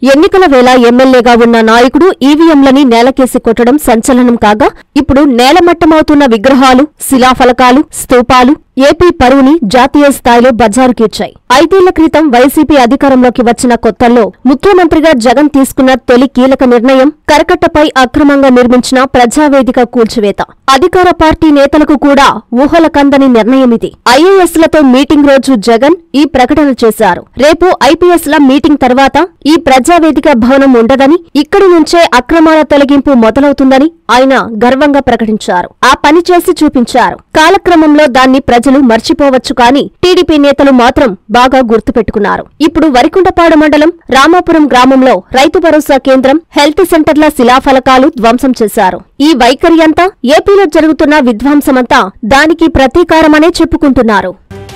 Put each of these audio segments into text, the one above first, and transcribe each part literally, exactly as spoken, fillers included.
ఎన్నికల వేళ ఎమ్మెల్యేగా ఉన్న నాయకుడు ఈవీఎంలని నేలకేసి కొట్టడం సంచలనం కాగా, ఇప్పుడు నేలమట్టమవుతున్న విగ్రహాలు, శిలాఫలకాలు, స్తూపాలు ఏపీ పరువుని జాతీయ స్థాయిలో బజారుకీర్చాయి. ఐదేళ్ల క్రితం వైసీపీ అధికారంలోకి వచ్చిన కొత్తల్లో ముఖ్యమంత్రిగా జగన్ తీసుకున్న తొలి కీలక నిర్ణయం కరకట్టపై అక్రమంగా నిర్మించిన ప్రజావేదిక కూల్చివేత. అధికార పార్టీ నేతలకు కూడా ఊహల కందని నిర్ణయమిది. ఐఏఎస్లతో మీటింగ్ రోజు జగన్ ఈ ప్రకటన చేశారు. రేపు ఐపీఎస్ల మీటింగ్ తర్వాత ఈ ప్రజావేదిక భవనం ఉండదని, ఇక్కడి నుంచే అక్రమాల తొలగింపు మొదలవుతుందని ఆయన గర్వంగా ప్రకటించారు. ఆ పని చేసి చూపించారు. కాలక్రమంలో దాన్ని ప్రజలు మర్చిపోవచ్చు, కానీ టీడీపీ నేతలు మాత్రం బాగా గుర్తుపెట్టుకున్నారు. ఇప్పుడు వరికుంటపాడు మండలం రామాపురం గ్రామంలో రైతు భరోసా కేంద్రం, హెల్త్ సెంటర్ల శిలాఫలకాలు ధ్వంసం చేశారు. ఈ వైఖరి అంతా, ఏపీలో జరుగుతున్న విధ్వంసమంతా దానికి ప్రతీకారమనే చెప్పుకుంటున్నారు.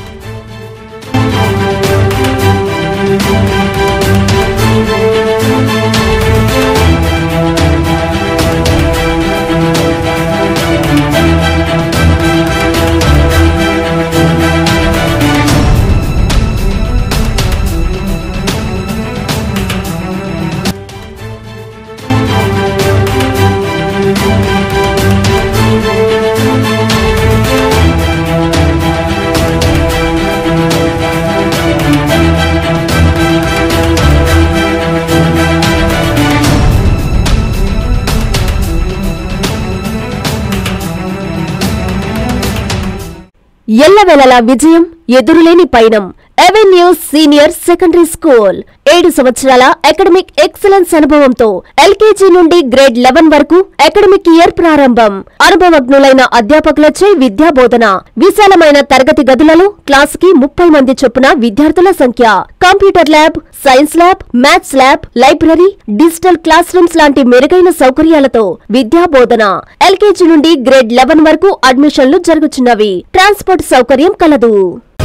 ఎల్లవేళలా విజయం, ఎదురులేని పయనం. ఎవెన్యూస్ సీనియర్ సెకండరీ స్కూల్ ఏడు సంవత్సరాల అకాడమిక్ ఎక్సలెన్స్ అనుభవంతో ఎల్కేజీ నుండి గ్రేడ్ లెవెన్ వరకు అకాడమిక్ ఇయర్ ప్రారంభం. అనుభవజ్ఞులైన అధ్యాపకులచే విద్యాబోధన. విశాలమైన తరగతి గదులలో క్లాస్ కి ముప్పై మంది చొప్పున విద్యార్థుల సంఖ్య. Computer lab, science lab, maths lab, library, digital class rooms లాంటి మెరుగైన సౌకర్యాలతో విద్యాబోధన. ఎల్కేజీ నుండి గ్రేడ్ లెవెన్ వరకు అడ్మిషన్లు జరుగుతున్నవి. ట్రాన్స్పోర్ట్ సౌకర్యం కలదు.